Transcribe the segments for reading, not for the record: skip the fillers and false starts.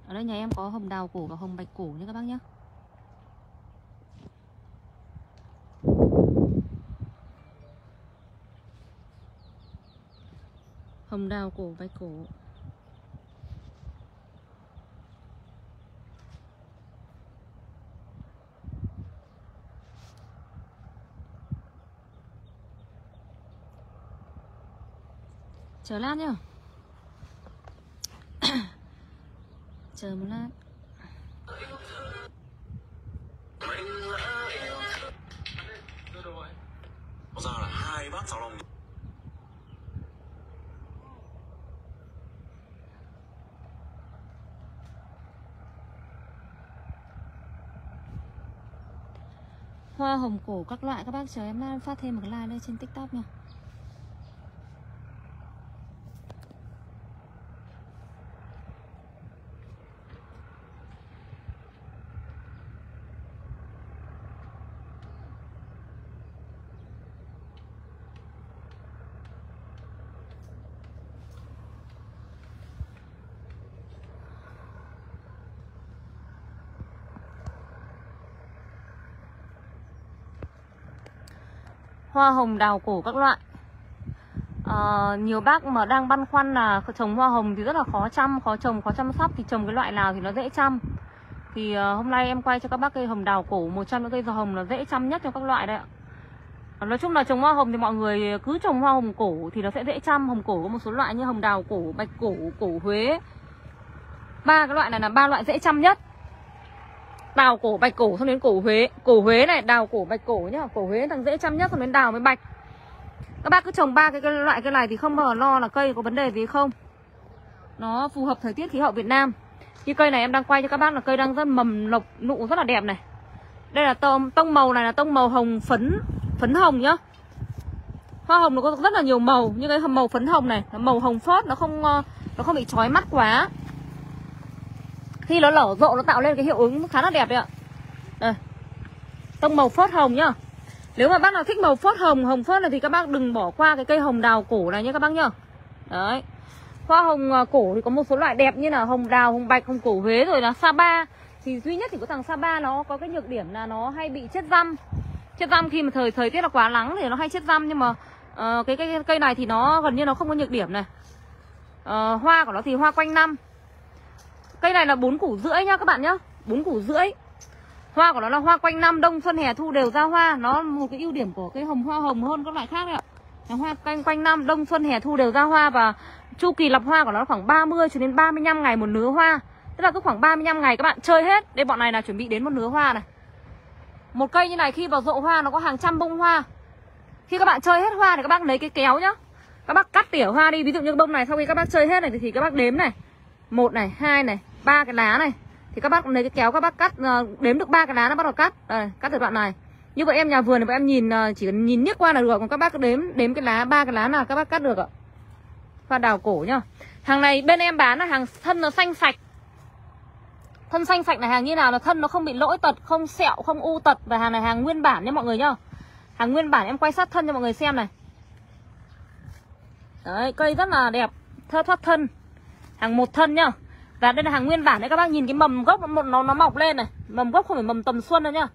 Ở đây nhà em có hồng đào cổ và hồng bạch cổ nha các bác nhé. Hồng đào cổ, bạch cổ. Chờ lát nhá. Chờ một lát. Ra là 2 bát xào lòng. Hoa hồng cổ các loại các bác chờ em phát thêm một cái like lên trên TikTok nha. Hoa hồng đào cổ các loại. Nhiều bác mà đang băn khoăn là trồng hoa hồng thì rất là khó chăm, khó trồng, khó chăm sóc, thì trồng cái loại nào thì nó dễ chăm. Thì hôm nay em quay cho các bác cây hồng đào cổ, một trong những cây hồng là dễ chăm nhất trong các loại đấy ạ. Nói chung là trồng hoa hồng thì mọi người cứ trồng hoa hồng cổ thì nó sẽ dễ chăm. Hồng cổ có một số loại như hồng đào cổ, bạch cổ, cổ Huế. Ba cái loại này là ba loại dễ chăm nhất. Đào cổ, bạch cổ, xong đến cổ Huế. Cổ Huế này, đào cổ, bạch cổ nhá. Cổ Huế thằng dễ chăm nhất, xong đến đào với bạch. Các bác cứ trồng ba cái loại cây này thì không bao giờ lo là cây có vấn đề gì không. Nó phù hợp thời tiết khí hậu Việt Nam. Như cây này em đang quay cho các bác là cây đang rất mầm lộc nụ rất là đẹp này. Đây là tông màu này là tông màu hồng phấn hồng nhá. Hoa hồng nó có rất là nhiều màu, như cái màu phấn hồng này, màu hồng phớt, nó không bị chói mắt quá. Khi nó nở rộ nó tạo lên cái hiệu ứng khá là đẹp đấy ạ. Đây. Tông màu phớt hồng nhá. Nếu mà bác nào thích màu phớt hồng phớt này thì các bác đừng bỏ qua cái cây hồng đào cổ này nhá các bác nhá. Đấy. Hoa hồng cổ thì có một số loại đẹp như là hồng đào, hồng bạch, hồng cổ Huế rồi là Sapa. Thì duy nhất thì có thằng Sapa nó có cái nhược điểm là nó hay bị chết răm. Chết răm khi mà thời tiết là quá nắng thì nó hay chết răm, nhưng mà cái cây này thì nó gần như nó không có nhược điểm này. Hoa của nó thì hoa quanh năm. Cây này là 4 củ rưỡi nhá các bạn nhá, 4 củ rưỡi. Hoa của nó là hoa quanh năm, đông xuân hè thu đều ra hoa. Nó một cái ưu điểm của cái hoa hồng hơn các loại khác đấy ạ. Là hoa quanh năm, đông xuân hè thu đều ra hoa. Và chu kỳ lập hoa của nó khoảng 30 cho đến 35 ngày một nứa hoa. Tức là cứ khoảng 35 ngày các bạn chơi hết. Đây bọn này là chuẩn bị đến một nứa hoa này. Một cây như này khi vào rộ hoa nó có hàng trăm bông hoa. Khi các bạn chơi hết hoa thì các bác lấy cái kéo nhá, các bác cắt tỉa hoa đi. Ví dụ như bông này sau khi các bác chơi hết này thì các bác đếm này, 1 này, 2 này, 3 cái lá này. Thì các bác lấy cái kéo các bác cắt, đếm được 3 cái lá nó bắt đầu cắt. Đây, cắt từ đoạn này. Như vậy em nhà vườn thì em nhìn chỉ cần nhìn liếc qua là được. Còn các bác đếm cái lá, 3 cái lá nào các bác cắt được ạ. Hoa đào cổ nhá. Hàng này bên em bán là hàng thân nó xanh sạch. Thân xanh sạch này hàng như nào là thân nó không bị lỗi tật, không sẹo, không u tật. Và hàng này hàng nguyên bản nha mọi người nhá. Hàng nguyên bản em quay sát thân cho mọi người xem này. Đấy, cây rất là đẹp, thoát thân. Hàng một thân nhá. Và đây là hàng nguyên bản đấy, các bác nhìn cái mầm gốc nó mọc lên này. Mầm gốc không phải mầm tầm xuân đâu nhá.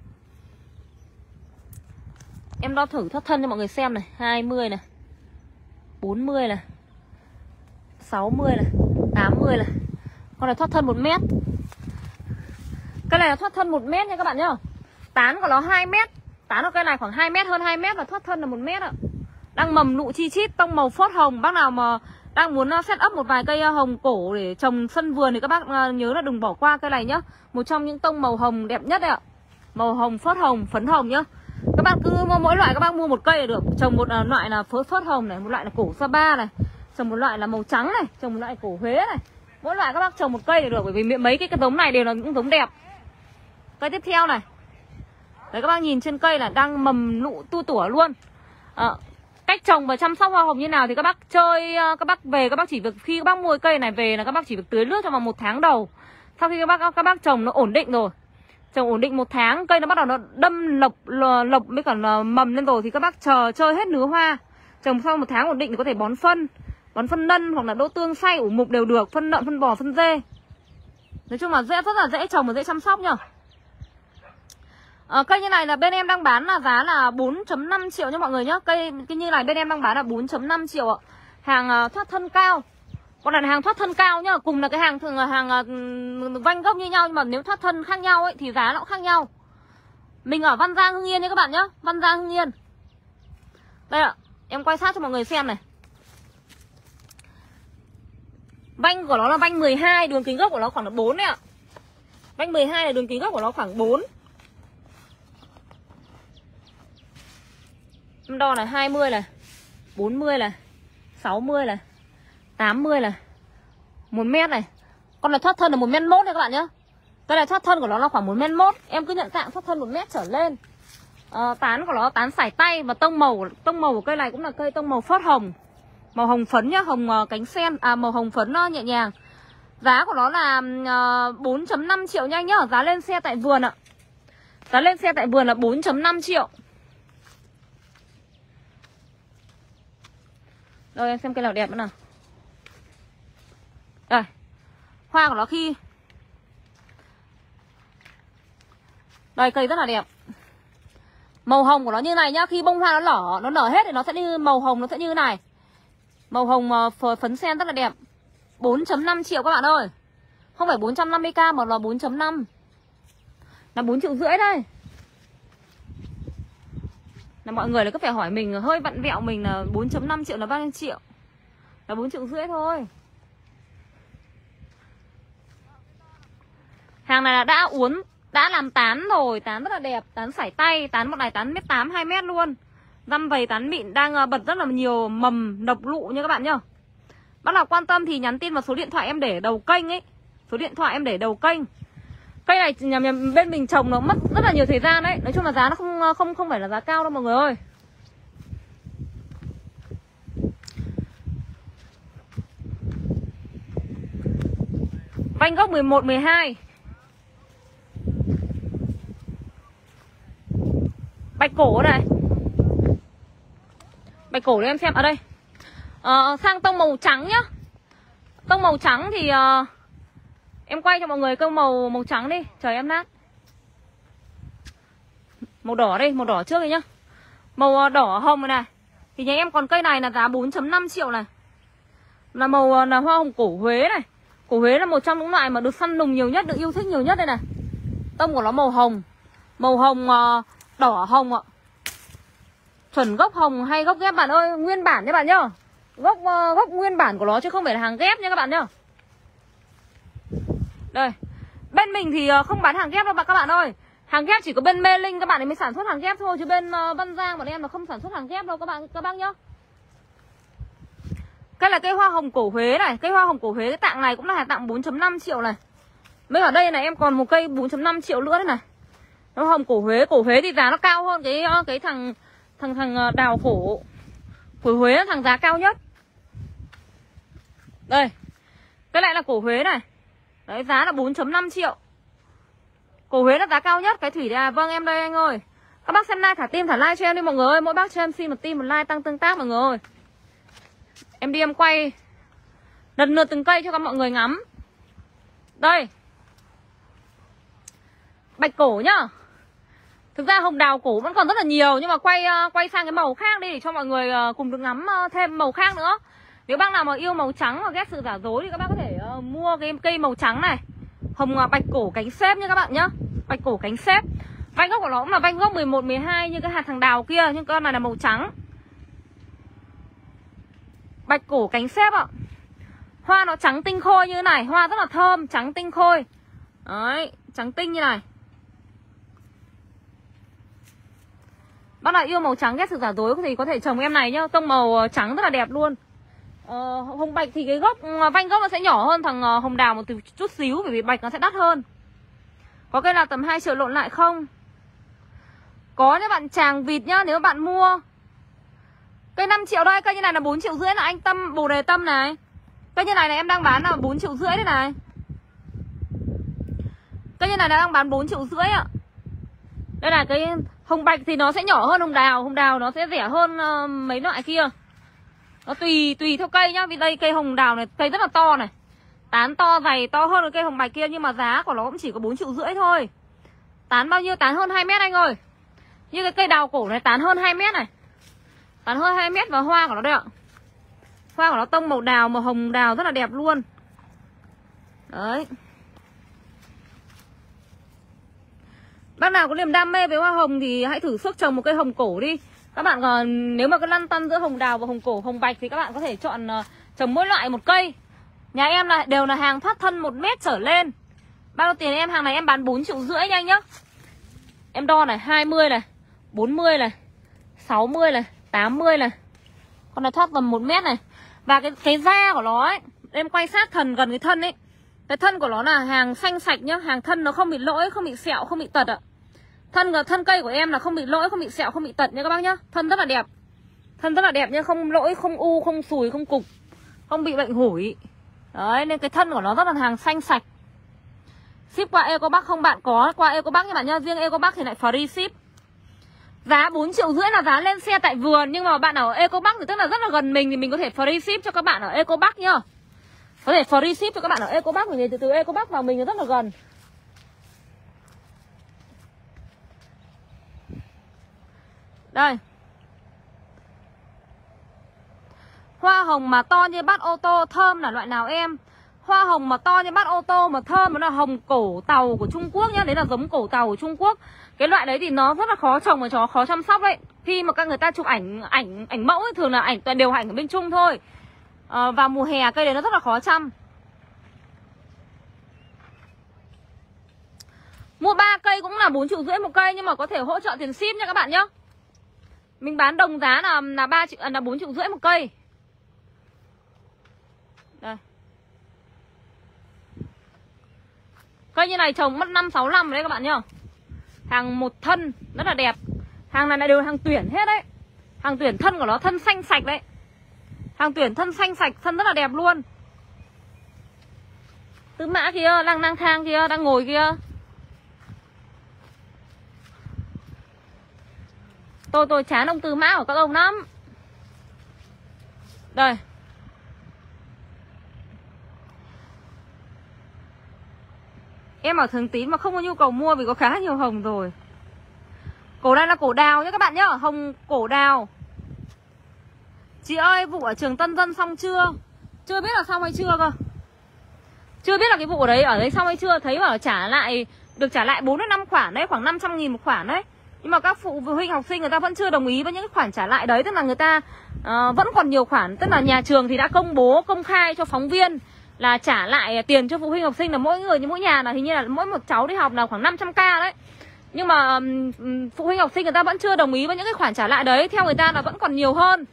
Em đo thử thoát thân cho mọi người xem này. 20 này, 40 này, 60 này, 80 này. Con này thoát thân 1 mét. Cái này là thoát thân 1 mét nha các bạn nhá. Tán của nó 2 mét. Tán của cây này khoảng 2 mét, hơn 2 mét. Và thoát thân là 1 mét ạ. Đang mầm nụ chi chít, tông màu phớt hồng. Bác nào mà đang muốn set up một vài cây hồng cổ để trồng sân vườn thì các bác nhớ là đừng bỏ qua cây này nhá. Một trong những tông màu hồng đẹp nhất đấy ạ. Màu hồng phớt hồng, phấn hồng nhá. Các bác cứ mỗi loại các bác mua một cây là được. Trồng một loại là phớt hồng này, một loại là cổ Sapa này, trồng một loại là màu trắng này, trồng một loại cổ Huế này. Mỗi loại các bác trồng một cây là được, bởi vì mấy cái giống này đều là những giống đẹp. Cây tiếp theo này. Đấy các bác nhìn trên cây là đang mầm nụ tu tủa luôn. Cách trồng và chăm sóc hoa hồng như nào thì các bác chơi, các bác về các bác chỉ việc khi các bác mua cây này về là các bác chỉ việc tưới nước trong vòng 1 tháng đầu. Sau khi các bác trồng nó ổn định rồi, trồng ổn định 1 tháng, cây nó bắt đầu nó đâm lộc với cả mầm lên rồi thì các bác chờ chơi hết nứa hoa. Trồng sau 1 tháng ổn định thì có thể bón phân nân hoặc là đỗ tương xay ủ mục đều được, phân lợn, phân bò, phân dê. Nói chung là rất là dễ trồng và dễ chăm sóc nhá. Cây như này là bên em đang bán là giá là 4.5 triệu nha mọi người nhá. Cây như này bên em đang bán là 4.5 triệu ạ. Hàng thoát thân cao. Còn là hàng thoát thân cao nhá. Cùng là cái hàng thường là hàng vanh gốc như nhau, nhưng mà nếu thoát thân khác nhau ấy thì giá nó cũng khác nhau. Mình ở Văn Giang Hưng Yên nha các bạn nhá. Văn Giang Hưng Yên. Đây ạ, em quay sát cho mọi người xem này. Vanh của nó là vanh 12, đường kính gốc của nó khoảng là 4 đấy ạ. Vanh 12 là đường kính gốc của nó khoảng 4. Em đo là 20 này, 40 này, 60 này, 80 này, 1 mét này. Con này thoát thân là 1 mét mốt nha các bạn nhé. Cái này thoát thân của nó là khoảng 1 mét mốt. Em cứ nhận dạng thoát thân 1 mét trở lên. Tán của nó tán sải tay. Và tông màu của cây này cũng là cây tông màu phớt hồng. Màu hồng phấn nhá, hồng cánh sen, màu hồng phấn nó nhẹ nhàng. Giá của nó là 4.5 triệu nha anh nhá. Giá lên xe tại vườn ạ. Giá lên xe tại vườn là 4.5 triệu. Rồi em xem cây nào đẹp nữa nào. Đây. Hoa của nó khi. Đây cây rất là đẹp. Màu hồng của nó như này nhá. Khi bông hoa nó nở hết thì nó sẽ như màu hồng, nó sẽ như này. Màu hồng phấn sen rất là đẹp. 4.5 triệu các bạn ơi. Không phải 450k mà là 4.5. Là 4,5 triệu đây. Là mọi người là cứ phải hỏi mình hơi vặn vẹo mình là 4.5 triệu là bao nhiêu triệu. Là 4,5 triệu thôi. Hàng này là đã uốn, đã làm tán rồi, tán rất là đẹp, tán sải tay, tán một này tán 1m8, 2m luôn. Răm vầy tán mịn đang bật rất là nhiều mầm độc lụ nha các bạn nhá. Bác nào quan tâm thì nhắn tin vào số điện thoại em để đầu kênh ấy. Số điện thoại em để đầu kênh. Cây này bên mình trồng nó mất rất là nhiều thời gian đấy. Nói chung là giá nó không phải là giá cao đâu mọi người ơi. Vanh gốc 11, 12. Bạch cổ này. Bạch cổ để em xem ở đây. Sang tông màu trắng nhá. Tông màu trắng thì em quay cho mọi người câu màu trắng đi. Chờ em lát. Màu đỏ đây, màu đỏ trước đi nhá. Màu đỏ hồng này này. Thì nhà em còn cây này là giá 4.5 triệu này. Là màu là hoa hồng cổ Huế này. Cổ Huế là một trong những loại mà được săn lùng nhiều nhất, được yêu thích nhiều nhất đây này. Tông của nó màu hồng. Màu hồng đỏ hồng ạ. Chuẩn gốc hồng hay gốc ghép bạn ơi. Nguyên bản nha bạn nhá. Gốc nguyên bản của nó chứ không phải là hàng ghép nha các bạn nhá. Đây. Bên mình thì không bán hàng ghép đâu các bạn ơi. Hàng ghép chỉ có bên Mê Linh các bạn ấy mới sản xuất hàng ghép thôi. Chứ bên Văn Giang bọn em là không sản xuất hàng ghép đâu các bác nhá. Cái là cây hoa hồng cổ Huế này. Cây hoa hồng cổ Huế cái tạng này cũng là tạng 4.5 triệu này. Mới ở đây này em còn một cây 4.5 triệu nữa đây này. Hoa hồng cổ Huế. Cổ Huế thì giá nó cao hơn cái thằng đào cổ Huế là thằng giá cao nhất. Đây. Cái lại là cổ Huế này. Đấy giá là 4.5 triệu. Cổ Huế là giá cao nhất. Cái thủy đà vâng em đây anh ơi. Các bác xem like thả tim thả like cho em đi mọi người ơi. Mỗi bác cho em xin một tim một like tăng tương tác mọi người ơi. Em đi em quay lần lượt từng cây cho các mọi người ngắm. Đây. Bạch cổ nhá. Thực ra hồng đào cổ vẫn còn rất là nhiều. Nhưng mà quay sang cái màu khác đi để cho mọi người cùng được ngắm thêm màu khác nữa. Nếu bác nào mà yêu màu trắng và ghét sự giả dối thì các bác có thể mua cái cây màu trắng này. Hồng bạch cổ cánh xếp nha các bạn nhá. Bạch cổ cánh xếp. Vanh gốc của nó cũng là vanh gốc 11, 12 như cái hạt thằng đào kia. Nhưng con này là màu trắng. Bạch cổ cánh xếp ạ. Hoa nó trắng tinh khôi như thế này. Hoa rất là thơm, trắng tinh khôi. Đấy, trắng tinh như này. Bác nào yêu màu trắng ghét sự giả dối thì có thể trồng em này nhá. Tông màu trắng rất là đẹp luôn. Hồng bạch thì cái gốc vanh gốc nó sẽ nhỏ hơn thằng hồng đào một chút xíu. Bởi vì bạch nó sẽ đắt hơn. Có cây nào tầm 2 triệu lộn lại không? Có nhá bạn Tràng Vịt nhá. Nếu bạn mua cây 5 triệu đây. Cây như này là 4,5 triệu là anh Tâm, Bồ Đề Tâm này. Cây như này là em đang bán là 4,5 triệu đây này. Cây như này là đang bán 4,5 triệu ạ. Đây là cái hồng bạch thì nó sẽ nhỏ hơn hồng đào. Hồng đào nó sẽ rẻ hơn mấy loại kia. Nó tùy theo cây nhá. Vì đây cây hồng đào này cây rất là to này. Tán to dày to hơn cái cây hồng bạch kia, nhưng mà giá của nó cũng chỉ có 4,5 triệu thôi. Tán bao nhiêu? Tán hơn 2 mét anh ơi. Như cái cây đào cổ này tán hơn 2 mét này. Tán hơn 2 mét và hoa của nó đây ạ. Hoa của nó tông màu đào, màu hồng đào rất là đẹp luôn. Đấy. Bác nào có niềm đam mê với hoa hồng thì hãy thử sức trồng một cây hồng cổ đi. Các bạn còn nếu mà cứ lăn tăn giữa hồng đào và hồng cổ, hồng bạch thì các bạn có thể chọn trồng mỗi loại một cây. Nhà em là đều là hàng thoát thân 1 mét trở lên. Bao nhiêu tiền em? Hàng này em bán 4,5 triệu nha anh nhá. Em đo này, 20 này, 40 này, 60 này, 80 này. Con này thoát tầm 1 mét này. Và cái da của nó ấy, em quay sát gần cái thân ấy. Cái thân của nó là hàng xanh sạch nhá, hàng thân nó không bị lỗi, không bị sẹo, không bị tật ạ. Thân cây của em là không bị lỗi, không bị sẹo, không bị tật nha các bác nhá. Thân rất là đẹp. Thân rất là đẹp nhá, không lỗi, không u, không sùi, không cục, không bị bệnh hủi. Đấy, nên cái thân của nó rất là hàng xanh sạch. Ship qua Ecobac không bạn có qua Ecobac nha bạn nhá, riêng Ecobac thì lại free ship. Giá 4,5 triệu là giá lên xe tại vườn, nhưng mà bạn ở Ecobac thì tức là rất là gần mình thì mình có thể free ship cho các bạn ở Ecobac nhá. Có thể free ship cho các bạn ở Ecobac, vì từ Ecobac vào mình rất là gần. Đây. Hoa hồng mà to như bát ô tô, thơm là loại nào em? Hoa hồng mà to như bát ô tô mà thơm nó là hồng cổ tàu của Trung Quốc nhá. Đấy là giống cổ tàu của Trung Quốc. Cái loại đấy thì nó rất là khó trồng và khó chăm sóc đấy. Khi mà các người ta chụp ảnh mẫu ấy, thường là toàn đều ảnh ở bên Trung thôi. Vào mùa hè cây đấy nó rất là khó chăm. Mua 3 cây cũng là 4,5 triệu một cây, nhưng mà có thể hỗ trợ tiền ship nha các bạn nhá. Mình bán đồng giá là 4,5 triệu một cây. Đây. Cây như này trồng mất 5-6 năm đấy các bạn nhá. Hàng một thân rất là đẹp. Hàng này là đều hàng tuyển hết đấy. Hàng tuyển, thân của nó thân xanh sạch đấy. Hàng tuyển thân xanh sạch, thân rất là đẹp luôn. Tư Mã kia, lang thang kia, đang ngồi kia. Tôi chán ông Tư Mã của các ông lắm. Đây. Em ở Thường Tín mà không có nhu cầu mua vì có khá nhiều hồng rồi. Cổ này là cổ đào nhé các bạn nhá. Hồng cổ đào. Chị ơi, vụ ở trường Tân Dân xong chưa? Chưa biết là xong hay chưa cơ. Chưa biết là cái vụ ở đấy xong hay chưa. Thấy bảo được trả lại 4-5 khoản đấy, khoảng 500.000 một khoản đấy. Nhưng mà các phụ huynh học sinh người ta vẫn chưa đồng ý với những khoản trả lại đấy. Tức là người ta vẫn còn nhiều khoản. Tức là nhà trường thì đã công khai cho phóng viên là trả lại tiền cho phụ huynh học sinh, là mỗi nhà là hình như là mỗi một cháu đi học là khoảng 500k đấy. Nhưng mà phụ huynh học sinh người ta vẫn chưa đồng ý với những cái khoản trả lại đấy. Theo người ta là vẫn còn nhiều hơn.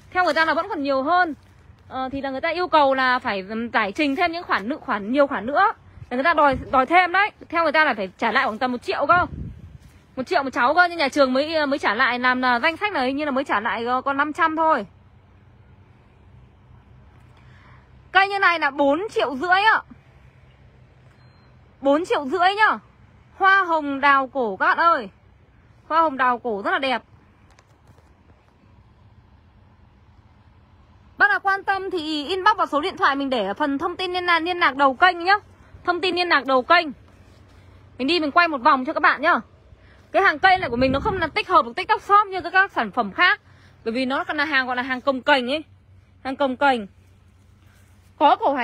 Thì là người ta yêu cầu là phải giải trình thêm những nhiều khoản nữa. Để người ta đòi thêm đấy. Theo người ta là phải trả lại khoảng tầm 1 triệu cơ. 1 triệu một cháu cơ, nhưng nhà trường mới trả lại, làm là danh sách này hình như là mới trả lại còn 500 thôi. Cây như này là 4,5 triệu ạ. 4,5 triệu nhá. Hoa hồng đào cổ các bạn ơi. Hoa hồng đào cổ rất là đẹp. Bác nào quan tâm thì inbox vào số điện thoại mình để ở phần thông tin liên lạc đầu kênh nhá. Thông tin liên lạc đầu kênh. Mình đi mình quay một vòng cho các bạn nhá. Cái hàng cây này của mình nó không là tích hợp được TikTok Shop như các sản phẩm khác. Bởi vì nó là hàng gọi là hàng cồng kềnh ấy. Hàng cồng kềnh. Có cổ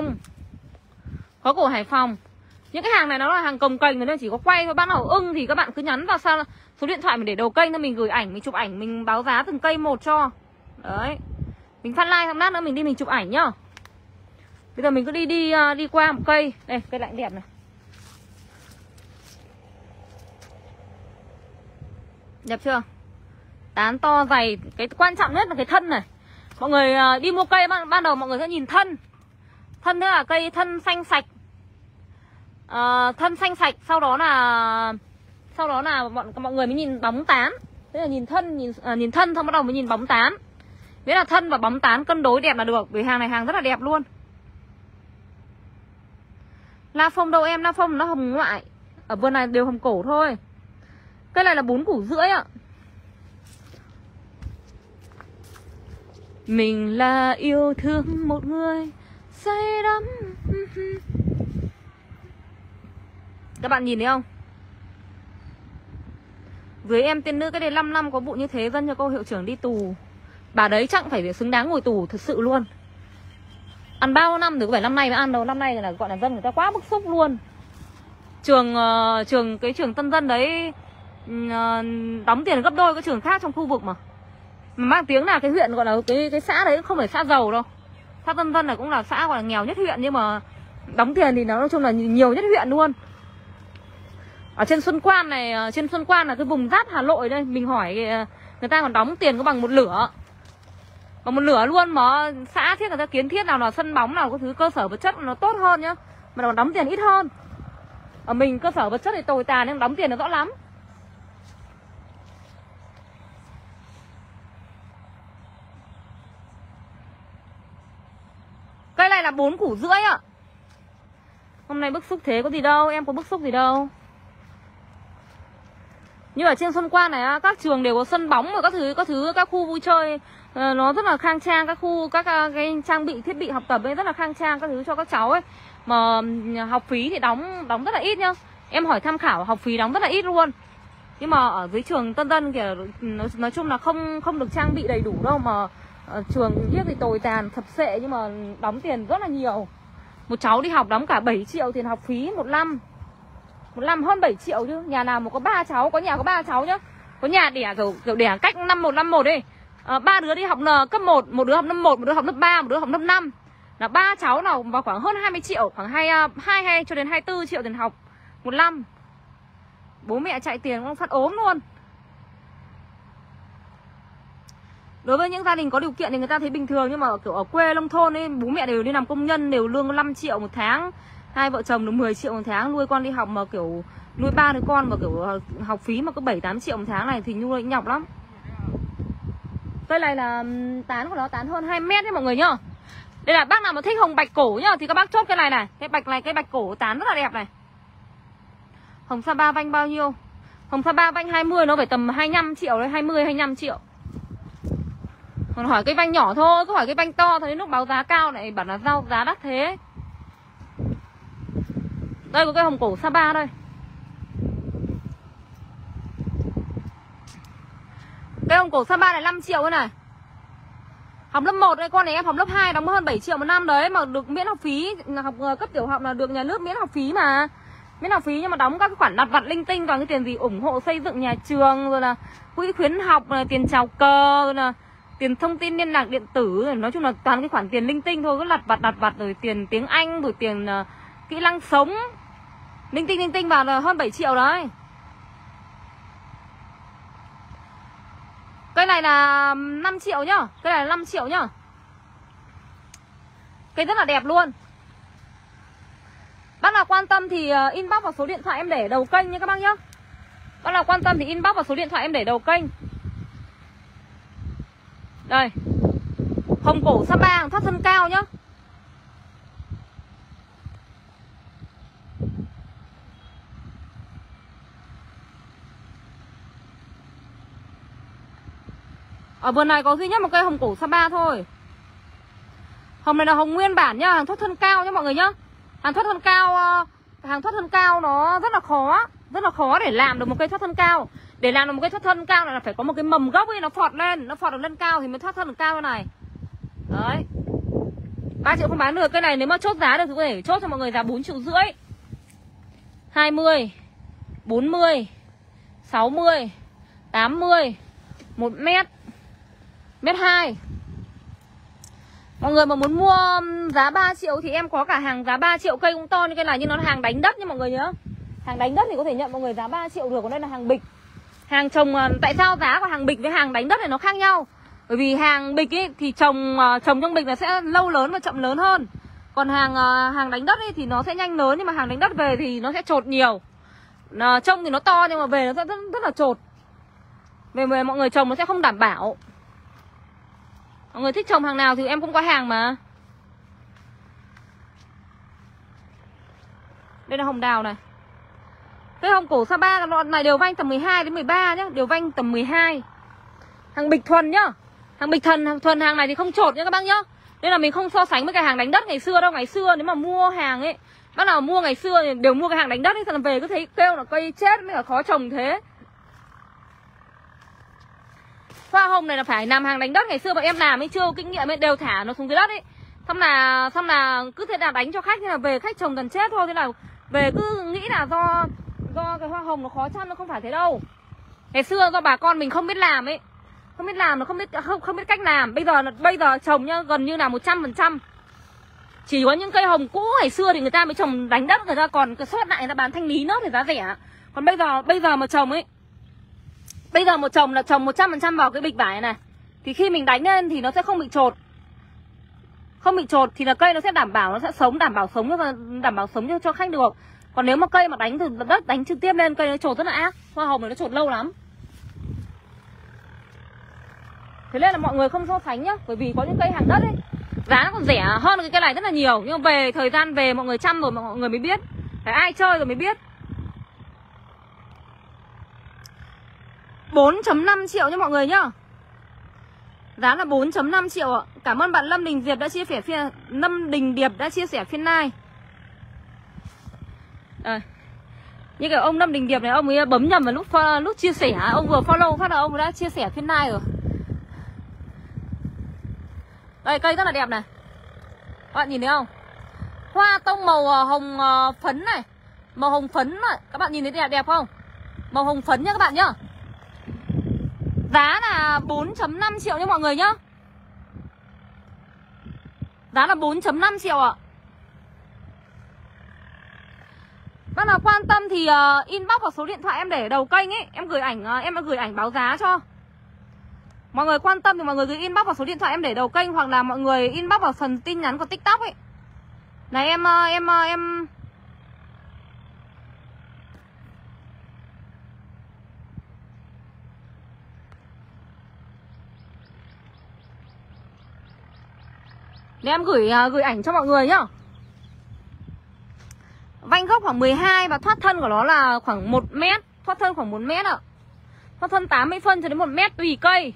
Hải Phòng. Những cái hàng này nó là hàng cồng kềnh, nên chỉ có quay thôi. Bác nào ưng thì các bạn cứ nhắn vào số điện thoại mình để đầu kênh thôi, mình gửi ảnh, mình chụp ảnh, mình báo giá từng cây một cho. Đấy. Mình phát like xong lát nữa mình đi mình chụp ảnh nhá. Bây giờ mình cứ đi qua một cây. Đây, cây lạnh đẹp này. Đẹp chưa? Tán to dày. Cái quan trọng nhất là cái thân này. Mọi người đi mua cây ban đầu mọi người sẽ nhìn thân. Thân thế là cây thân xanh sạch. Thân xanh sạch, sau đó là mọi người mới nhìn bóng tán. Thế là nhìn thân xong bắt đầu mới nhìn bóng tán. Thế là thân và bóng tán cân đối đẹp là được. Vì hàng này hàng rất là đẹp luôn. La Phong đâu em? La Phong nó hồng ngoại. Ở vườn này đều hồng cổ thôi. Cái này là 4,5 củ ạ. Mình là yêu thương một người say đắm. Các bạn nhìn thấy không? Dưới em tiên nữ cái này 5 năm có vụ như thế, dân cho cô hiệu trưởng đi tù. Bà đấy chắc phải xứng đáng ngồi tù thật sự luôn. Ăn bao năm thì có phải năm nay mới ăn đâu. Năm nay là gọi là dân người ta quá bức xúc luôn. Cái trường Tân Dân đấy đóng tiền gấp đôi cái trường khác trong khu vực mà mang tiếng là cái huyện gọi là cái xã đấy không phải xã giàu đâu. Xã Tân Dân này cũng là xã gọi là nghèo nhất huyện, nhưng mà đóng tiền thì nó nói chung là nhiều nhất huyện luôn. Ở trên Xuân Quan này, trên Xuân Quan là cái vùng giáp Hà Nội đây, mình hỏi người ta còn đóng tiền có bằng một nửa. Bằng một nửa luôn, mà xã thiết người ta kiến thiết nào là sân bóng nào có thứ cơ sở vật chất nó tốt hơn nhá, mà còn đóng tiền ít hơn. Ở mình cơ sở vật chất thì tồi tàn nhưng đóng tiền nó rõ lắm. Cây này là 4,5 củ ạ. Hôm nay bức xúc thế có gì đâu, em có bức xúc gì đâu. Như ở trên Xuân Quan này các trường đều có sân bóng và các khu vui chơi nó rất là khang trang, các cái trang bị thiết bị học tập ấy rất là khang trang các thứ cho các cháu ấy. Mà học phí thì đóng rất là ít nhá. Em hỏi tham khảo học phí đóng rất là ít luôn. Nhưng mà ở dưới trường Tân Dân kìa, nói chung là không được trang bị đầy đủ đâu, mà trường biết thì tồi tàn thập sệ nhưng mà đóng tiền rất là nhiều. Một cháu đi học đóng cả 7 triệu tiền học phí một năm. Một năm hơn 7 triệu chứ. Nhà nào mà có 3 cháu, có nhà có 3 cháu nhá. Có nhà đẻ kiểu đẻ cách năm một đi. 3 đứa đi học cấp 1, một đứa học lớp 1, một đứa học lớp 3, một đứa học lớp 5. Là 3 cháu nào vào khoảng hơn 20 triệu, khoảng 22 cho đến 24 triệu tiền học một năm. Bố mẹ chạy tiền cũng phát ốm luôn. Đối với những gia đình có điều kiện thì người ta thấy bình thường, nhưng mà kiểu ở quê nông thôn ấy, bố mẹ đều đi làm công nhân, đều lương 5 triệu một tháng. Hai vợ chồng được 10 triệu một tháng nuôi con đi học, mà kiểu nuôi 3 đứa con mà kiểu học phí mà có 7-8 triệu một tháng này thì nuôi nhọc lắm. Cây này là tán của nó tán hơn 2 mét đấy mọi người nhá. Đây là bác nào mà thích hồng bạch cổ nhá thì các bác chốt cái này này. Cái bạch cổ tán rất là đẹp này. Hồng Sa Ba Vanh bao nhiêu? Hồng Sa Ba Vanh 20 nó phải tầm 25 triệu đấy, 20-25 triệu. Còn hỏi cây vanh nhỏ thôi, cứ hỏi cây vanh to thấy lúc báo giá cao lại bảo là rau giá đắt thế. Đây có cây hồng cổ Sa Ba đây. Cây hồng cổ Sa Ba này 5 triệu thế này. Học lớp 1 đây, con này em học lớp 2 đóng hơn 7 triệu một năm đấy, mà được miễn học phí, học cấp tiểu học là được nhà nước miễn học phí mà. Miễn học phí nhưng mà đóng các cái khoản lặt vặt linh tinh, toàn cái tiền gì ủng hộ xây dựng nhà trường, rồi là quỹ khuyến học, này, tiền chào cờ, rồi là tiền thông tin liên lạc điện tử, rồi nói chung là toàn cái khoản tiền linh tinh thôi, cứ lặt vặt rồi tiền tiếng Anh, rồi tiền kỹ năng sống linh tinh vào là hơn 7 triệu đấy. Cây này là 5 triệu nhá. Cây này là 5 triệu nhá. Cây rất là đẹp luôn. Bác nào quan tâm thì inbox vào số điện thoại em để ở đầu kênh nha các bác nhá. Bác nào quan tâm thì inbox vào số điện thoại em để đầu kênh. Đây. Hồng cổ Sa Ba hàng thoát thân cao nhá. Ở vườn này có duy nhất một cây hồng cổ Sa Ba thôi. Hồng này là hồng nguyên bản nhá, hàng thoát thân cao nhá mọi người nhá. Hàng thoát thân cao nó rất là khó để làm được một cây thoát thân cao. Để làm được một cây thoát thân cao là phải có một cái mầm gốc ấy, nó phọt được lên cao thì mới thoát thân được cao như này. Đấy. 3 triệu không bán được. Cây này nếu mà chốt giá được thì có thể chốt cho mọi người giá 4,5 triệu. 20, 40, 60, 80, 1 mét, 1m2. Mọi người mà muốn mua giá 3 triệu thì em có cả hàng giá 3 triệu, cây cũng to như cây này, nhưng nó là hàng đánh đất nha mọi người nhớ. Hàng đánh đất thì có thể nhận mọi người giá 3 triệu được, còn đây là hàng bịch. Hàng trồng, tại sao giá của hàng bịch với hàng đánh đất này nó khác nhau? Bởi vì hàng bịch ấy thì trồng trong bịch nó sẽ lâu lớn và chậm lớn hơn. Còn hàng đánh đất ấy thì nó sẽ nhanh lớn, nhưng mà hàng đánh đất về thì nó sẽ trột nhiều. Trông thì nó to nhưng mà về nó sẽ rất là trột. Về mọi người trồng nó sẽ không đảm bảo. Mọi người thích trồng hàng nào thì em cũng có hàng mà. Đây là hồng đào này. Cái hồng cổ Sa Ba này đều vanh tầm 12 đến 13 nhá, đều vanh tầm 12. Hàng bịch thuần nhá. Hàng bịch thuần hàng này thì không trột nhá các bác nhá. Nên là mình không so sánh với cái hàng đánh đất ngày xưa đâu. Ngày xưa nếu mà mua hàng ấy, Bác nào mua ngày xưa thì đều mua cái hàng đánh đất ấy, thằng về cứ thấy kêu là cây chết mới là khó trồng thế. Hoa hồng này là phải làm hàng đánh đất, ngày xưa bọn em làm ấy chưa kinh nghiệm ấy, đều thả nó xuống dưới đất ấy. Xong là cứ thế là đánh cho khách, thế là về khách trồng gần chết thôi. Thế là về cứ nghĩ là do cái hoa hồng nó khó chăm, nó không phải thế đâu. Ngày xưa do bà con mình không biết làm ấy, không biết làm, nó không biết cách làm. Bây giờ trồng nhá, gần như là 100%. Chỉ có những cây hồng cũ ngày xưa thì người ta mới trồng đánh đất, người ta còn cái sót lại người ta bán thanh lý nốt thì giá rẻ. Còn bây giờ mà trồng ấy, bây giờ một trồng là trồng 100% vào cái bịch vải này, thì khi mình đánh lên thì nó sẽ không bị trột. Không bị trột thì là cây nó sẽ đảm bảo, nó sẽ sống, đảm bảo sống cho khách được. Còn nếu mà cây mà đánh từ đất đánh trực tiếp lên, cây nó trột rất là ác. Hoa hồng này nó trột lâu lắm. Thế nên là mọi người không so sánh nhá, bởi vì có những cây hàng đất ấy giá nó còn rẻ hơn cái cây này rất là nhiều. Nhưng mà về thời gian về mọi người chăm rồi mọi người mới biết, phải ai chơi rồi mới biết. 4.5 triệu nha mọi người nhá. Giá là 4.5 triệu ạ. Cảm ơn bạn Lâm Đình Điệp đã chia sẻ phiên này. Như kiểu ông Lâm Đình Điệp này, ông ấy bấm nhầm vào lúc chia sẻ, ông vừa follow phát là ông đã chia sẻ phiên này rồi. Đây cây rất là đẹp này. Các bạn nhìn thấy không? Hoa tông màu hồng phấn này, màu hồng phấn này. Các bạn nhìn thấy đẹp không? Màu hồng phấn nhá các bạn nhá. Giá là 4.5 triệu nha mọi người nhá. Giá là 4.5 triệu ạ. Bác nào quan tâm thì inbox vào số điện thoại em để ở đầu kênh ấy, em đã gửi ảnh báo giá cho. Mọi người quan tâm thì mọi người cứ inbox vào số điện thoại em để đầu kênh, hoặc là mọi người inbox vào phần tin nhắn của TikTok ấy. Này em để em gửi ảnh cho mọi người nhá. Vanh gốc khoảng 12 và thoát thân của nó là khoảng 1 mét. Thoát thân khoảng 1 mét ạ. Thoát thân 80 phân cho đến 1 mét tùy cây.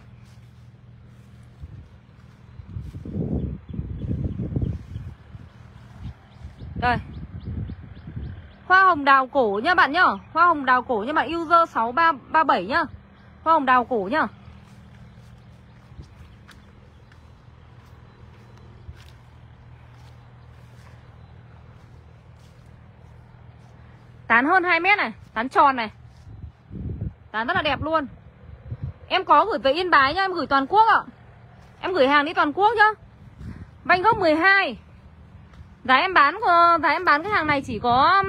Đây. Hoa hồng đào cổ nhá bạn nhá. Hoa hồng đào cổ nha bạn, user 6337 nhá. Hoa hồng đào cổ nhá. Tán hơn 2 mét này, tán tròn này. Tán rất là đẹp luôn. Em có gửi về Yên Bái nhá, em gửi toàn quốc ạ. Em gửi hàng đi toàn quốc nhá. Vanh gốc 12. Giá em bán cái hàng này chỉ có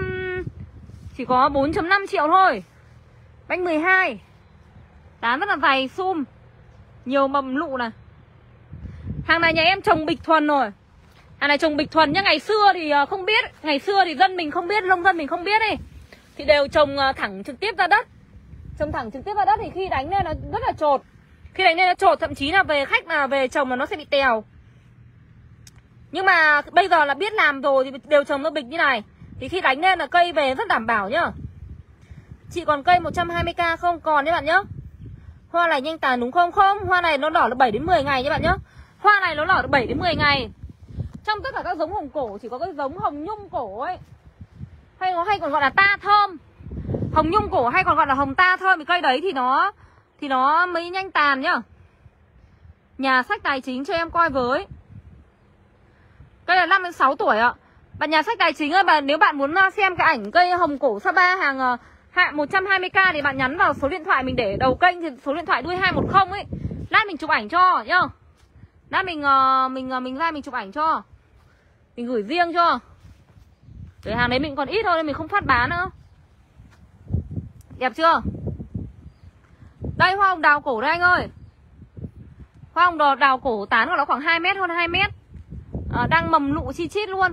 4.5 triệu thôi. Vanh 12. Tán rất là dày, sum, nhiều mầm lụ này. Hàng này nhà em trồng bịch thuần rồi. Hàng này trồng bịch thuần nhá. Ngày xưa thì không biết, ngày xưa thì dân mình không biết, nông dân mình không biết ấy, thì đều trồng thẳng trực tiếp ra đất. Trồng thẳng trực tiếp ra đất thì khi đánh lên nó rất là trột. Khi đánh lên nó trột, thậm chí là về khách mà về trồng mà nó sẽ bị tèo. Nhưng mà bây giờ là biết làm rồi thì đều trồng nó bịch như này, thì khi đánh lên là cây về rất đảm bảo nhá. Chị còn cây 120k không? Còn đấy bạn nhá. Hoa này nhanh tàn đúng không? Không, hoa này nó đỏ là 7 đến 10 ngày nha bạn nhá. Hoa này nó đỏ được 7 đến 10 ngày. Trong tất cả các giống hồng cổ chỉ có cái giống hồng nhung cổ ấy, hay còn gọi là ta thơm. Hồng nhung cổ hay còn gọi là hồng ta thơm, thì cây đấy thì nó mới nhanh tàn nhá. Nhà sách tài chính cho em coi với. Cây là 5 đến 6 tuổi ạ. Bạn nhà sách tài chính ơi, nếu bạn muốn xem cái ảnh cây hồng cổ Sapa hàng 120k thì bạn nhắn vào số điện thoại mình để đầu kênh, thì số điện thoại đuôi 210 ấy. Lát mình chụp ảnh cho nhá. Lát mình ra mình chụp ảnh cho. Mình gửi riêng cho. Để hàng đấy mình còn ít thôi nên mình không phát bán nữa. Đẹp chưa? Đây hoa hồng đào cổ đây anh ơi. Hoa hồng đào cổ tán của nó khoảng 2 mét, hơn 2 mét. Đang mầm lụ chi chít luôn.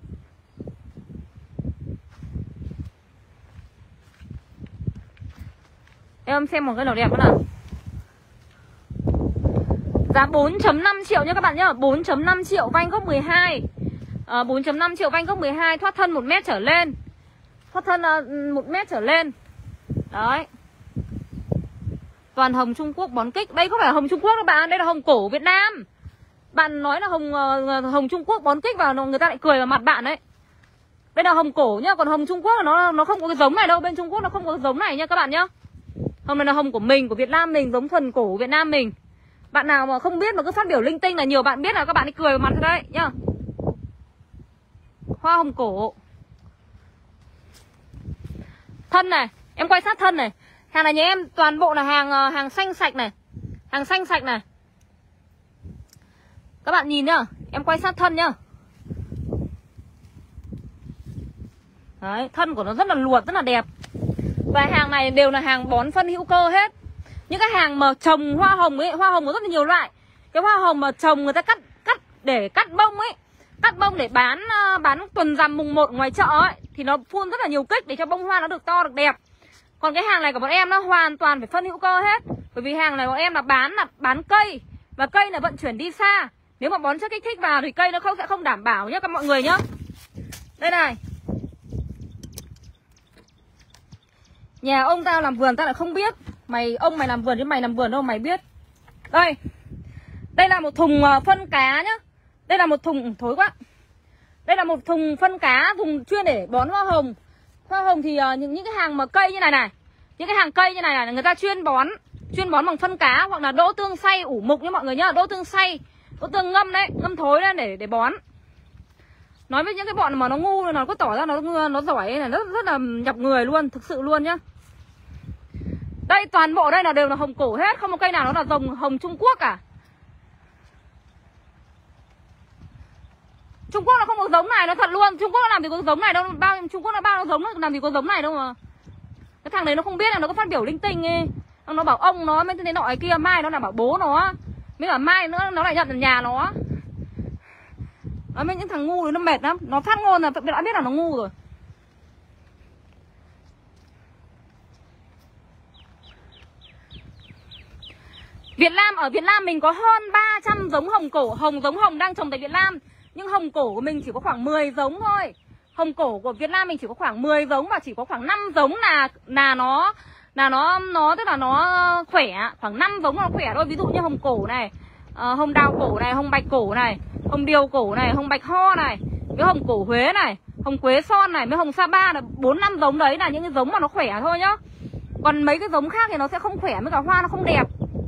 Em xem một cái nào đẹp nữa nào. Giá 4.5 triệu nha các bạn nhá. 4.5 triệu vanh gốc 12. 4.5 triệu vanh gốc 12, thoát thân 1 mét trở lên. Thoát thân 1 mét trở lên. Đấy. Toàn hồng Trung Quốc bón kích. Đây không phải hồng Trung Quốc đâu bạn, đây là hồng cổ Việt Nam. Bạn nói là hồng Trung Quốc bón kích vào người ta lại cười vào mặt bạn đấy. Đây là hồng cổ nhá, còn hồng Trung Quốc nó không có cái giống này đâu, bên Trung Quốc nó không có cái giống này nha các bạn nhá. Hồng này là hồng của mình, của Việt Nam mình, giống thuần cổ của Việt Nam mình. Bạn nào mà không biết mà cứ phát biểu linh tinh là nhiều bạn biết là các bạn ấy cười vào mặt thôi đấy nhá. Hoa hồng cổ. Thân này, em quay sát thân này. Hàng này nhà em toàn bộ là hàng xanh sạch này. Hàng xanh sạch này. Các bạn nhìn nhá, em quay sát thân nhá. Đấy, thân của nó rất là luột, rất là đẹp. Và hàng này đều là hàng bón phân hữu cơ hết. Những cái hàng mà trồng hoa hồng ấy, hoa hồng có rất là nhiều loại. Cái hoa hồng mà trồng người ta cắt để cắt bông ấy, cắt bông để bán tuần rằm mùng 1 ngoài chợ ấy, thì nó phun rất là nhiều kích để cho bông hoa nó được to được đẹp. Còn cái hàng này của bọn em nó hoàn toàn phải phân hữu cơ hết. Bởi vì hàng này bọn em là bán cây, và cây là vận chuyển đi xa. Nếu mà bón chất kích thích vào thì cây nó sẽ không đảm bảo nhá các mọi người nhá. Đây này. Nhà ông tao làm vườn tao lại không biết. Ông mày làm vườn chứ mày làm vườn đâu mày biết. Đây. Đây là một thùng phân cá nhá. Đây là một thùng thối quá. Đây là một thùng phân cá dùng chuyên để bón hoa hồng. Hoa hồng thì những cái hàng mà cây như này này, những cái hàng cây như này là người ta chuyên bón bằng phân cá hoặc là đỗ tương xay ủ mục nhá mọi người nhá, đỗ tương xay, đỗ tương ngâm đấy, ngâm thối lên để bón. Nói với những cái bọn mà nó ngu nó có tỏ ra nó giỏi này, rất là nhập người luôn, thực sự luôn nhá. Đây toàn bộ đây là đều là hồng cổ hết, không một cây nào nó là dòng hồng Trung Quốc cả. Trung Quốc nó không có giống này, nó thật luôn. Trung Quốc nó làm gì có giống này đâu, Trung Quốc nó bao nó giống, nó làm gì có giống này đâu mà. Cái thằng đấy nó không biết là nó có phát biểu linh tinh ấy. Nó bảo ông nó mới thế nọ ấy kia, mai nó là bảo bố nó, mới cả mai nữa nó lại nhận ở nhà nó. Nó mấy những thằng ngu nó mệt lắm, nó phát ngôn là đã biết là nó ngu rồi. Ở Việt Nam mình có hơn 300 giống hồng cổ, giống hồng đang trồng tại Việt Nam. Nhưng hồng cổ của mình chỉ có khoảng 10 giống thôi. Hồng cổ của Việt Nam mình chỉ có khoảng 10 giống và chỉ có khoảng 5 giống là nó tức là nó khỏe, khoảng 5 giống nó khỏe thôi. Ví dụ như hồng cổ này, hồng đào cổ này, hồng bạch cổ này, hồng điều cổ này, hồng bạch ho này, với hồng cổ Huế này, hồng quế son này, với hồng Sapa là 4-5 giống đấy là những cái giống mà nó khỏe thôi nhá. Còn mấy cái giống khác thì nó sẽ không khỏe, với cả hoa nó không đẹp.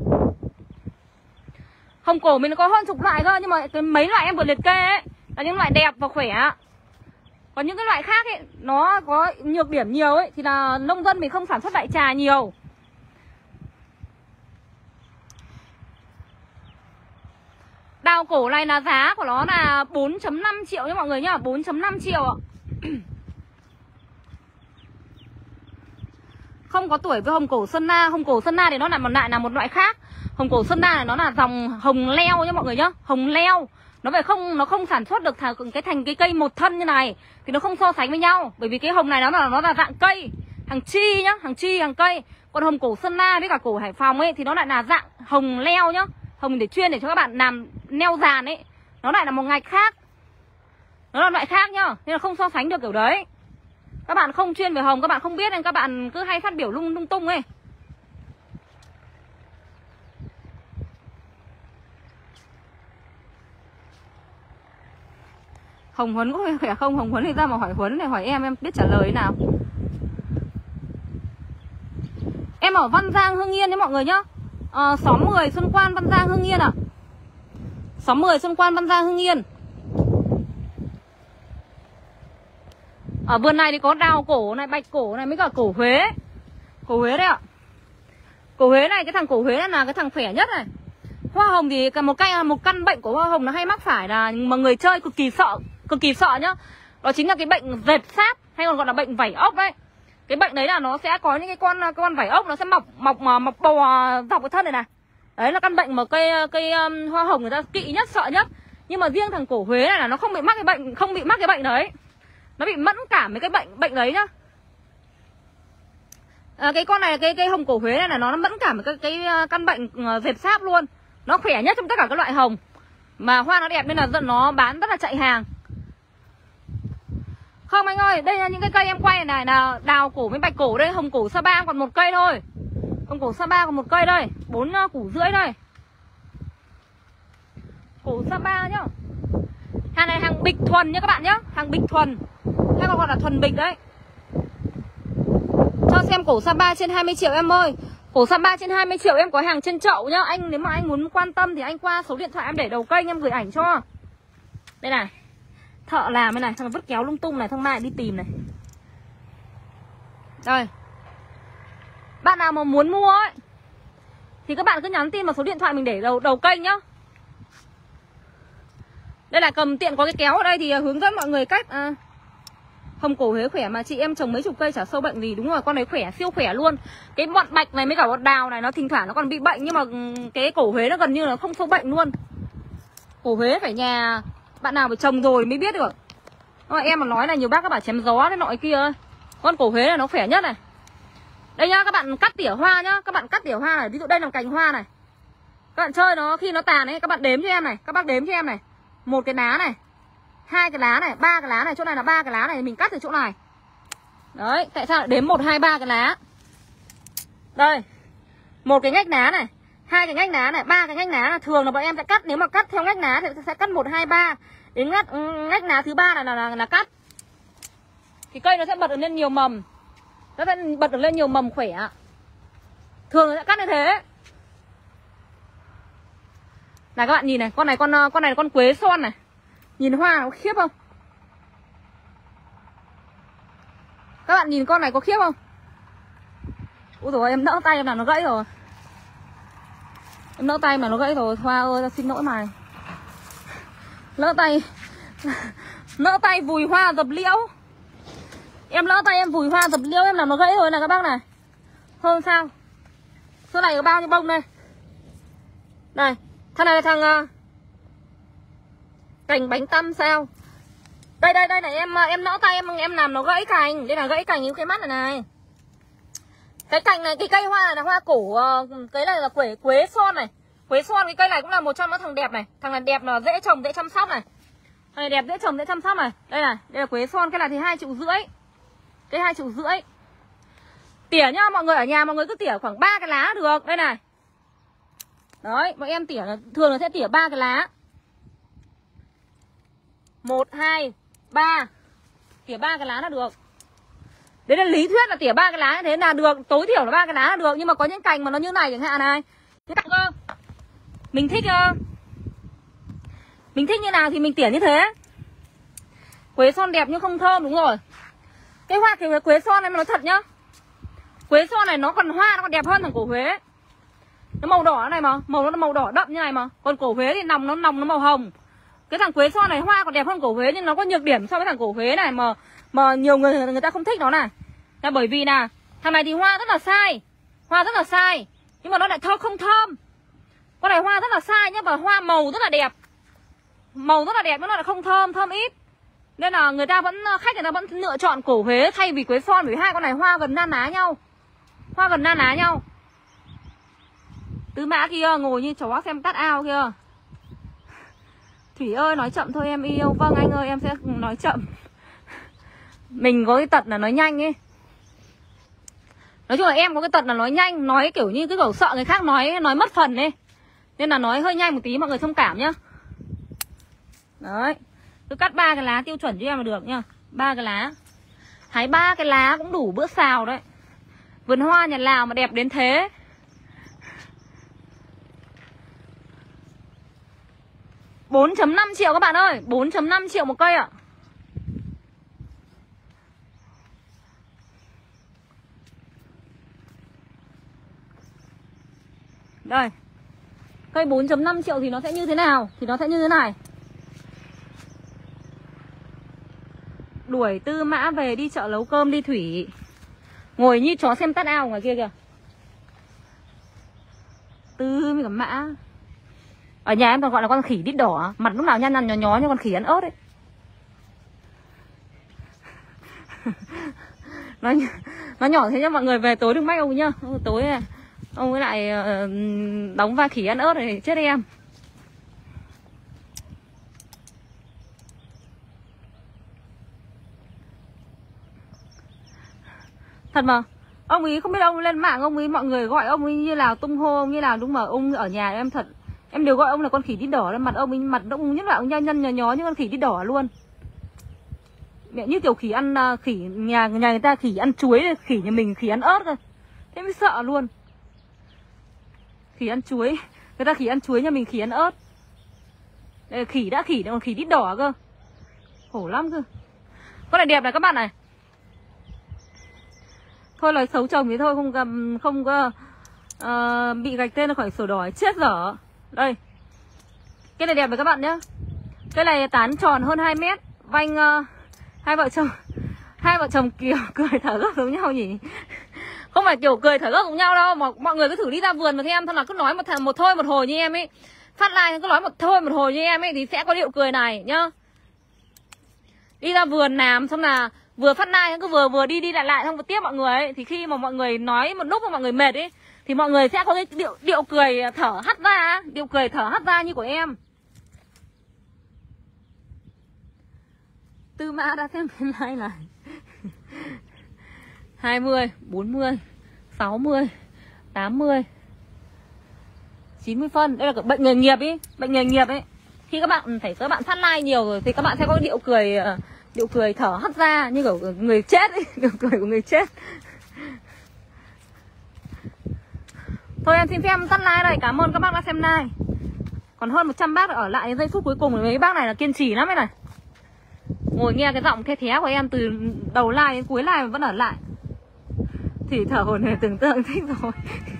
Hồng cổ mình có hơn chục loại cơ, nhưng mà mấy loại em vừa liệt kê ấy là những loại đẹp và khỏe. Còn những cái loại khác ấy nó có nhược điểm nhiều ấy thì là nông dân mình không sản xuất đại trà nhiều. Đào cổ này là giá của nó là 4,5 triệu nha mọi người nhá, 4,5 triệu ạ. Không có tuổi với hồng cổ Sơn Na. Hồng cổ Sơn Na thì nó là một loại khác. Hồng cổ Sơn Na này nó là dòng hồng leo nhá mọi người nhá, hồng leo. Nó không sản xuất được thành cái cây một thân như này thì nó không so sánh với nhau. Bởi vì cái hồng này nó là dạng cây, hàng chi nhá, hàng cây. Còn hồng cổ Sơn Na với cả cổ Hải Phòng ấy thì nó lại là dạng hồng leo nhá, hồng để chuyên để cho các bạn làm neo dàn ấy. Nó lại là một ngạch khác, nó là loại khác nhá, nên là không so sánh được kiểu đấy. Các bạn không chuyên về hồng, các bạn không biết nên các bạn cứ hay phát biểu lung tung ấy. Hồng Huấn có khỏe không? Hồng Huấn thì ra mà hỏi Huấn này, hỏi em biết trả lời thế nào. Em ở Văn Giang Hưng Yên đấy mọi người nhá. Xóm 10 Xuân Quan Văn Giang Hưng Yên à. Xóm 10 Xuân Quan Văn Giang Hưng Yên. Ở vườn này thì có đào cổ này, bạch cổ này, với cả cổ Huế. Cổ Huế đấy ạ. Cổ Huế này, cái thằng cổ Huế này là cái thằng khỏe nhất này. Hoa hồng thì một căn bệnh của hoa hồng nó hay mắc phải là mà người chơi cực kỳ sợ nhá. Đó chính là cái bệnh dệt sáp, hay còn gọi là bệnh vảy ốc đấy. Cái bệnh đấy là nó sẽ có những cái con vảy ốc nó sẽ mọc bò dọc cái thân này này. Đấy là căn bệnh mà cây hoa hồng người ta kỵ nhất, sợ nhất. Nhưng mà riêng thằng cổ Huế này là nó không bị mắc cái bệnh đấy. Nó bị mẫn cảm với cái bệnh đấy nhá. Cái con này, cây hồng cổ Huế này là nó mẫn cảm với cái căn bệnh dệt sáp luôn. Nó khỏe nhất trong tất cả các loại hồng. Mà hoa nó đẹp nên là nó bán rất là chạy hàng. Không anh ơi, đây là những cái cây em quay này là đào cổ với bạch cổ đây. Hồng cổ Sapa còn một cây thôi. Hồng cổ Sapa còn một cây đây, 4 củ rưỡi đây. Cổ Sapa nhá. Hàng này hàng bịch thuần nhá các bạn nhá. Hàng bịch thuần. Hay còn gọi là thuần bịch đấy. Cho xem cổ Sapa trên 20 triệu em ơi. Cổ Sapa trên 20 triệu em có hàng trên chậu nhá. Anh nếu mà anh muốn quan tâm thì anh qua số điện thoại em để đầu kênh em gửi ảnh cho. Đây này. Thợ làm đây này, thằng vứt kéo lung tung này, thằng Mai đi tìm này. Đây. Bạn nào mà muốn mua ấy thì các bạn cứ nhắn tin vào số điện thoại mình để đầu kênh nhá. Đây là cầm tiện có cái kéo ở đây thì hướng dẫn mọi người cách hồng cổ Huế khỏe mà chị em trồng mấy chục cây chả sâu bệnh gì. Đúng rồi, con này khỏe, siêu khỏe luôn. Cái bọn bạch này với cả bọn đào này nó thỉnh thoảng nó còn bị bệnh, nhưng mà cái cổ Huế nó gần như là không sâu bệnh luôn. Cổ Huế phải nhà bạn nào phải trồng rồi mới biết được. Mà em mà nói là nhiều bác các bạn chém gió cái nọ kia ấy. Con cổ Huế này nó khỏe nhất này. Đây nhá, các bạn cắt tỉa hoa nhá. Các bạn cắt tỉa hoa này, ví dụ đây là cành hoa này. Các bạn chơi nó khi nó tàn ấy, các bạn đếm cho em này. Các bác đếm cho em này. 1 cái lá này, 2 cái lá này, 3 cái lá này. Chỗ này là 3 cái lá này, mình cắt từ chỗ này. Đấy, tại sao lại đếm 1, 2, 3 cái lá. Đây, 1 cái ngách lá này, 2 cái ngách lá này, 3 cái ngách lá là thường là bọn em sẽ cắt. Nếu mà cắt theo ngách lá thì sẽ cắt 1, 2, 3. Đến ngách lá thứ 3 là cắt. Thì cây nó sẽ bật được lên nhiều mầm. Nó sẽ bật được lên nhiều mầm khỏe. Thường nó sẽ cắt như thế. Này các bạn nhìn này, con này là con quế son này. Nhìn hoa nó khiếp không? Các bạn nhìn con này có khiếp không? Úi dồi, em đỡ tay em làm nó gãy rồi. Em đỡ tay mà nó gãy rồi. Hoa ơi, xin lỗi mày. Lỡ tay vùi hoa dập liễu. Em lỡ tay em vùi hoa dập liễu, em làm nó gãy rồi này các bác này. Hơn sao? Số này có bao nhiêu bông đây? Đây, thằng này là thằng cành bánh tăm sao? Đây này em lỡ tay em làm nó gãy cành. Đây là gãy cành những cái mắt này này. Cái cành này, cái cây hoa này là hoa cổ, cái này là quế son này. Quế son, cái cây này cũng là một trong những thằng đẹp này. Thằng này đẹp là dễ trồng, dễ chăm sóc này. Thằng này đẹp, dễ trồng, dễ chăm sóc này. Đây này, đây là quế son, cái này thì 2,5 triệu. Cái 2,5 triệu. Tỉa nhá, mọi người ở nhà mọi người cứ tỉa khoảng 3 cái lá được. Đây này. Đấy, bọn em tỉa thường là sẽ tỉa 3 cái lá. 1, 2, 3. Tỉa 3 cái lá là được. Đấy là lý thuyết là tỉa 3 cái lá như thế là được, tối thiểu là 3 cái lá là được. Nhưng mà có những cành mà nó như này chẳng hạn này. Cái cành cơ mình thích như nào thì mình tỉa như thế. Quế son đẹp nhưng không thơm, đúng rồi. Cái hoa cái quế son này mà nói thật nhá. Quế son này nó còn hoa nó còn đẹp hơn thằng cổ Huế. Nó màu đỏ này mà, nó màu đỏ đậm như này mà. Còn cổ Huế thì nòng nó màu hồng. Cái thằng quế son này hoa còn đẹp hơn cổ Huế, nhưng nó có nhược điểm so với thằng cổ Huế này mà nhiều người ta không thích nó này. Là bởi vì là thằng này thì hoa rất là sai. Hoa rất là sai, nhưng mà nó lại không thơm. Con này hoa rất là sai nhá, và hoa màu rất là đẹp. Màu rất là đẹp nhưng nó lại không thơm, thơm ít. Nên là khách người ta vẫn lựa chọn cổ Huế thay vì quế son, bởi vì hai con này hoa gần na ná nhau. Hoa gần na ná nhau. Tứ Mã kia ngồi như chó xem cắt ao kia. Thủy ơi nói chậm thôi em yêu. Vâng anh ơi, em sẽ nói chậm. Mình có cái tật là nói nhanh ấy. Nói chung là em có cái tật là nói nhanh, nói kiểu như cái kiểu sợ người khác nói mất phần ấy. Nên là nói hơi nhanh một tí, mọi người thông cảm nhá. Đấy. Cứ cắt 3 cái lá tiêu chuẩn cho em là được nhá. 3 cái lá. Hái 3 cái lá cũng đủ bữa xào đấy. Vườn hoa nhà Lào mà đẹp đến thế. $4.5 triệu các bạn ơi. 4.5 triệu một cây ạ. Đây. Cây 4.5 triệu thì nó sẽ như thế nào? Thì nó sẽ như thế này. Đuổi Tư Mã về đi chợ nấu cơm đi Thủy. Ngồi như chó xem tắt ao ngoài kia kìa. Tư với cả Mã. Ở nhà em còn gọi là con khỉ đít đỏ. Mặt lúc nào nhăn nhăn nhó nhó như con khỉ ăn ớt ấy. Nó nhỏ thế nhá, mọi người về tối đừng mách ông nhá. Tối ông ấy lại đóng vai khỉ ăn ớt này chết em. Thật mà. Ông ấy không biết ông lên mạng ông ấy mọi người gọi ông ấy như nào, tung hô như nào, đúng mà ông ở nhà em thật em đều gọi ông là con khỉ đít đỏ. Mặt ông ấy mặt ông nhất là ông nhăn nhăn nhó nhó như con khỉ đít đỏ luôn. Mẹ như kiểu khỉ ăn khỉ nhà người ta khỉ ăn chuối, khỉ nhà mình khỉ ăn ớt cơ. Thế mới sợ luôn. Khỉ ăn chuối, người ta khỉ ăn chuối, nhà mình khỉ ăn ớt. Đây, khỉ đã khỉ, còn khỉ đít đỏ cơ. Khổ lắm cơ. Con này đẹp này các bạn này. Thôi lời xấu chồng thì thôi, không có bị gạch tên ra khỏi sổ đỏ chết dở. Đây. Cái này đẹp này các bạn nhá. Cái này tán tròn hơn 2 mét. Vanh hai vợ chồng kiểu cười thở gấp giống nhau nhỉ. Không phải kiểu cười thở gấp giống nhau đâu, mà mọi người cứ thử đi ra vườn mà xem, thật là cứ nói một thôi một hồi như em ấy. Phát like cứ nói một thôi một hồi như em ấy thì sẽ có điệu cười này nhá. Đi ra vườn làm xong là vừa phát like cứ vừa đi lại xong tiếp mọi người ấy, thì khi mà mọi người nói một lúc mà mọi người mệt ấy thì mọi người sẽ có cái điệu cười thở hắt ra, điệu cười thở hắt ra như của em. Tư Mã đã xem cái like này 20, 40, 60, 80, 90 phân. Đây là bệnh nghề nghiệp ý. Bệnh nghề nghiệp ấy. Khi các bạn phát like nhiều rồi thì các bạn sẽ có điệu cười thở hắt ra như kiểu người chết ấy. Điệu cười của người chết. Thôi em xin phép tắt like đây. Cảm ơn các bác đã xem like. Còn hơn 100 bác ở lại giây phút cuối cùng. Mấy bác này là kiên trì lắm ấy này. Ngồi nghe cái giọng the thé của em từ đầu live đến cuối live vẫn ở lại thì thở hổn hển tưởng tượng thích rồi.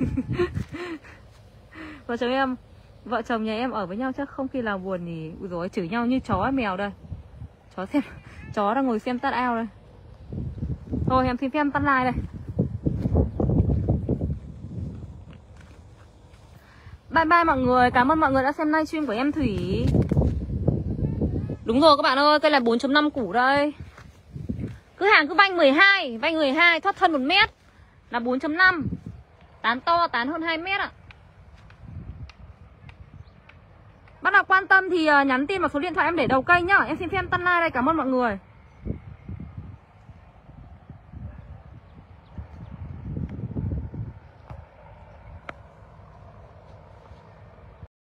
Vợ chồng nhà em ở với nhau chắc không khi nào buồn thì ui dồi, chửi nhau như chó mèo đây. Chó đang ngồi xem tắt ao đây. Thôi em xin phép tắt like đây. Bye bye mọi người, cảm ơn mọi người đã xem livestream của em Thủy. Đúng rồi các bạn ơi, cây là 4.5 củ đây. Hàng cứ vanh 12 thoát thân 1 mét là 4.5. Tán to, tán hơn 2 mét ạ. Bác nào quan tâm thì nhắn tin vào số điện thoại em để đầu kênh nhá. Em xin phép tắt like đây, cảm ơn mọi người.